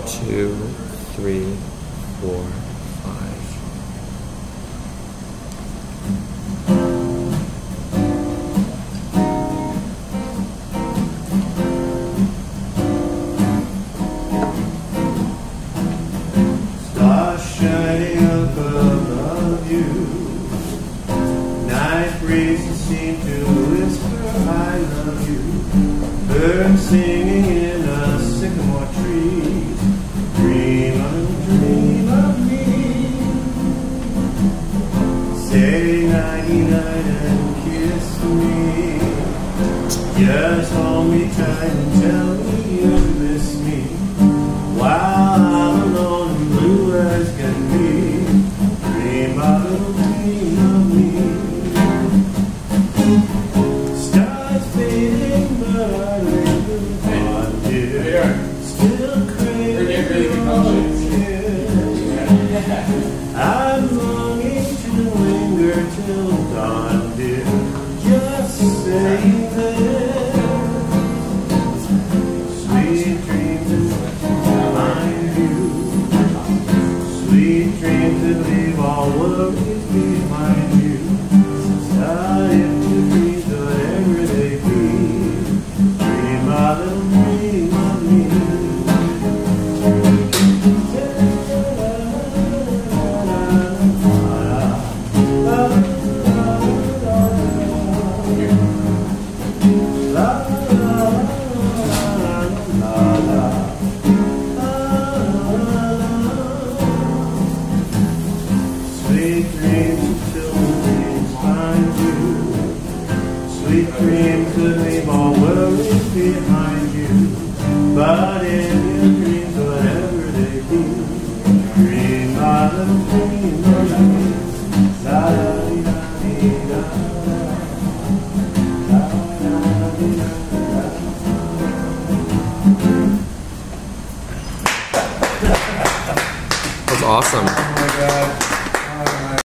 2, 3, 4, 5. Stars shining up above you. Night breezes seem to whisper, I love you. Birds singing in the sycamore trees. Dream of me. Say nighty-night and kiss me. Just hold me tight and tell me you miss me. While I'm alone and blue as can be. Dream of me. Stars fading, but I linger on, dear. Still craving all you. I'm longing to linger till dawn, dear. Just say that. Sweet dreams behind you. Sweet dreams that leave all worries behind you. If you dream whatever they be, dream a little dream of me. Sweet dreams until the dreams find you. Sweet dreams that leave all worries behind you. But in your dreams, whatever they be, dream a little dream of me. La da dee da dee da da. La da dee da da. That was awesome. Oh my God.